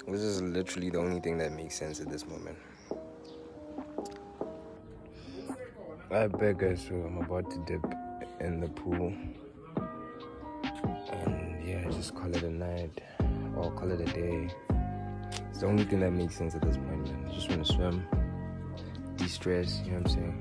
This is literally the only thing that makes sense at this moment. I bet, guys, so I'm about to dip in the pool. And yeah, just call it a night or call it a day. It's the only thing that makes sense at this point, man. I just want to swim, de-stress, you know what I'm saying?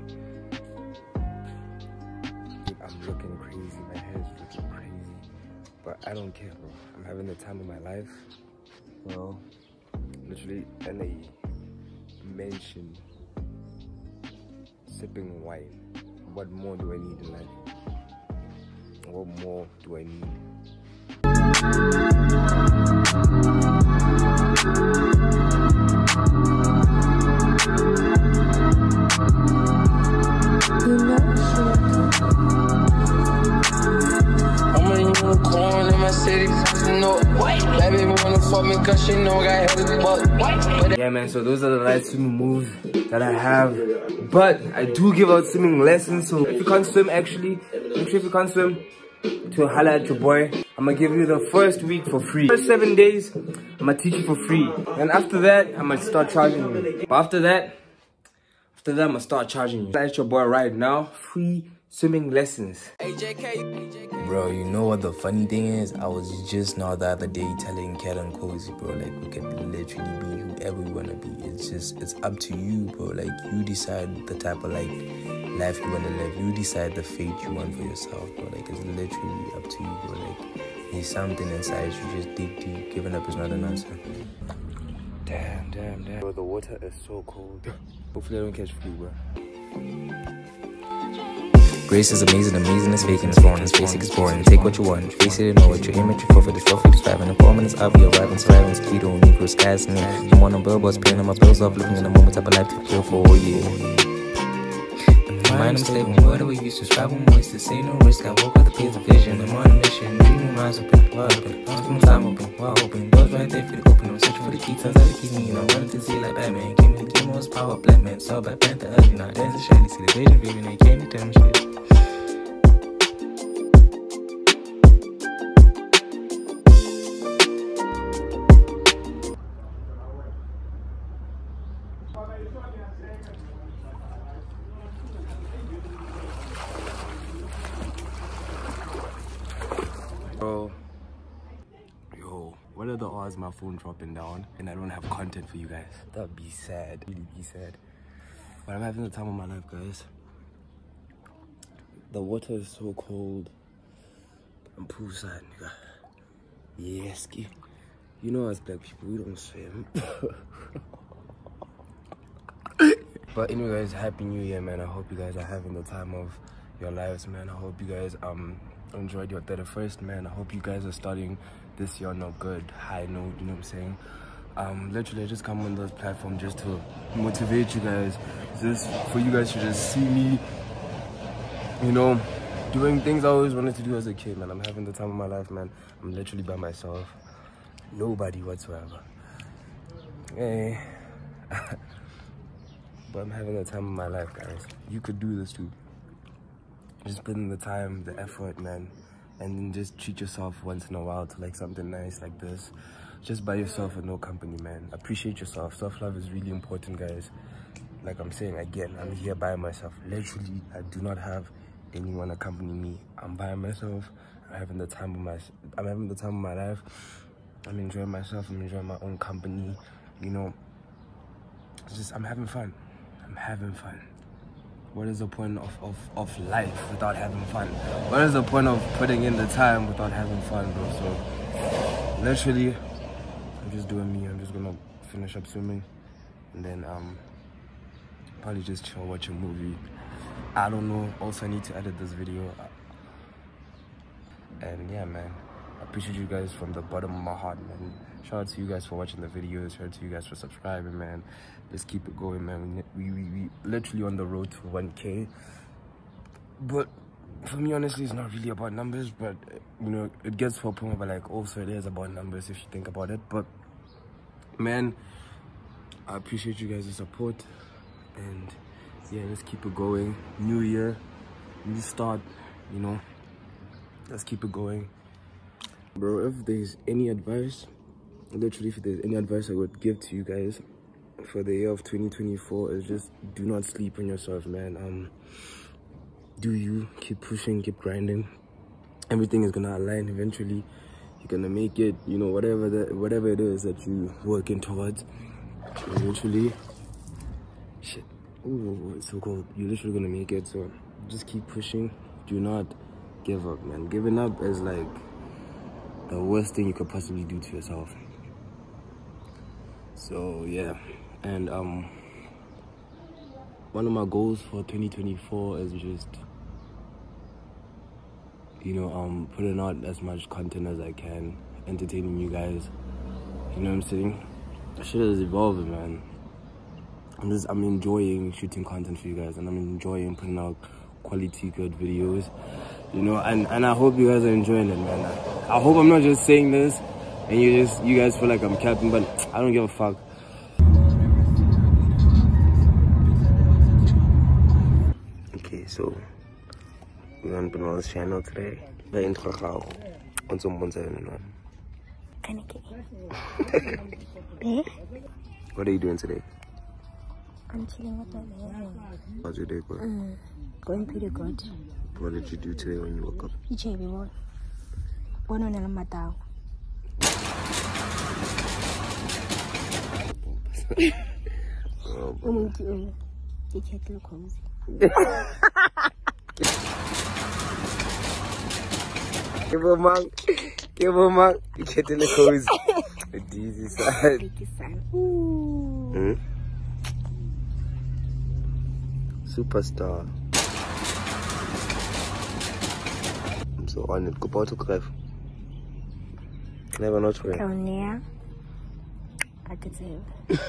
I'm looking crazy, my hair is looking crazy, but I don't care, bro. I'm having the time of my life. Well, literally in a mansion, sipping wine. What more do I need in life? What more do I need? I'm a unicorn in my city, you know. Baby wanna fuck me cause she know I got hella butt. Yeah, man, so those are the light swimming moves that I have. But I do give out swimming lessons, so if you can't swim, actually, make sure if you can't swim, to holla at your boy. I'm gonna give you the first week for free. First 7 days, I'm gonna teach you for free. And after that, I'm gonna start charging you. But after that, I'm gonna start charging you. Holla at your boy right now, free swimming lessons. Bro, you know what the funny thing is? I was just now the other day telling Cat and Cozy, bro, like we can literally be whoever we wanna be. It's up to you, bro. Like you decide the type of like life you wanna live. You decide the fate you want for yourself, bro. Like it's literally up to you, bro. Like there's something inside you, just dig deep. Giving up is not an answer. Damn. Bro, the water is so cold. Hopefully I don't catch flu, bro. Grace is amazing as faking is foreign, it's basic, it's boring. Take what you want, face it and know it. You aim at your forfeit, it's trophy, it's driving. The 4 minutes up, you're arriving, surviving, it's keto, Negro, skies, and I'm on a billboards, paying on my bills off, living in a moment type of life to kill for a year. Mind I'm stable, what are we used to travel moist to say no risk. I woke up the pace of vision, I'm on a mission. Reading my minds open, wide open, some time open, wide open. Doors right there for the open, I'm searching for the key, turns out to keep me. And I'm running to see like Batman, gave me the key, most power, black man. Saw Black Panther, ugly, now dancing shady. See the vision, baby, they came to tell me shit. Bro, yo, what are the odds my phone dropping down and I don't have content for you guys? That'd be sad, really be sad. But I'm having the time of my life, guys. The water is so cold. I'm poolside, nigga. Yes, you know us black people, we don't swim. But anyway, guys, happy new year, man. I hope you guys are having the time of your lives, man. I hope you guys enjoyed your 31st, man. I hope you guys are starting this year on a good high note, you know what I'm saying? Literally, I just come on this platform just to motivate you guys, just for you guys to just see me, you know, doing things I always wanted to do as a kid, man. I'm having the time of my life, man. I'm literally by myself, nobody whatsoever. Hey. But I'm having the time of my life, guys. You could do this too. Just put in the time, the effort, man, and then just treat yourself once in a while to like something nice like this. Just by yourself with no company, man. Appreciate yourself. Self-love is really important, guys. Like I'm saying again, I'm here by myself. Literally, I do not have anyone accompanying me. I'm by myself. I'm having the time of my life. I'm enjoying myself. I'm enjoying my own company. You know, it's just I'm having fun. I'm having fun. What is the point of life without having fun? What is the point of putting in the time without having fun, bro? So, literally, I'm just doing me. I'm just gonna finish up swimming, and then probably just chill, watch a movie. I don't know. Also, I need to edit this video. And yeah, man, I appreciate you guys from the bottom of my heart, man. Shout out to you guys for watching the videos. Shout out to you guys for subscribing, man. Let's keep it going, man. We literally on the road to 1K. But for me, honestly, it's not really about numbers. But, you know, it gets to a point where, like, also it is about numbers if you think about it. But, man, I appreciate you guys' support. And, yeah, let's keep it going. New year, new start, you know. Let's keep it going. Bro, if there's any advice literally, if there's any advice I would give to you guys for the year of 2024 is just do not sleep on yourself, man. Do you keep pushing, keep grinding. Everything is gonna align eventually. You're gonna make it, you know, whatever it is that you working towards. Eventually, shit. Ooh, it's so cold. You're literally gonna make it. So just keep pushing. Do not give up, man. Giving up is like the worst thing you could possibly do to yourself. So yeah, and one of my goals for 2024 is just, you know, putting out as much content as I can, entertaining you guys. You know what I'm saying? Shit is evolving, man. I'm enjoying shooting content for you guys, and I'm enjoying putting out quality, good videos. You know, and I hope you guys are enjoying it, man. I hope I'm not just saying this and you guys feel like I'm capping, but I don't give a fuck. Okay, so we're on Benoit's channel today. We're in Trachau. On some one side. What are you doing today? I'm chilling with my mom. How's your day going? Going pretty good. What did you do today when you woke up? One on a matao. Give a monk. You get in the cozy. The easy side. Superstar. I'm so honored. Go autograph. Never not for Kaunia. I could say.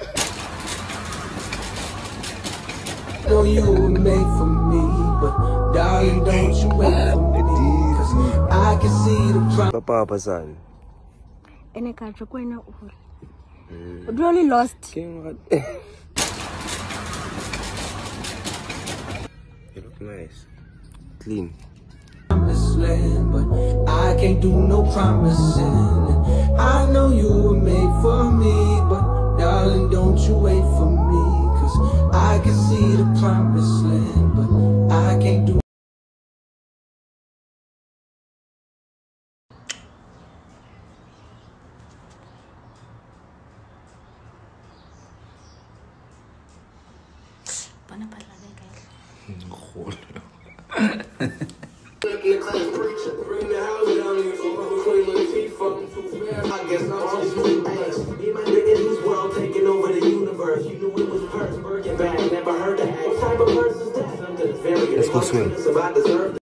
Know you were made for me, but darling, don't you wait for me, 'cause I can see the problem. Papa son. And I can't recognize you. Really lost. You look nice. Clean. Land, but I can't do no promising. I know you were made for me, but darling, don't you wait for me, 'cause I can see the promised land, but I can't do. Let's go swim.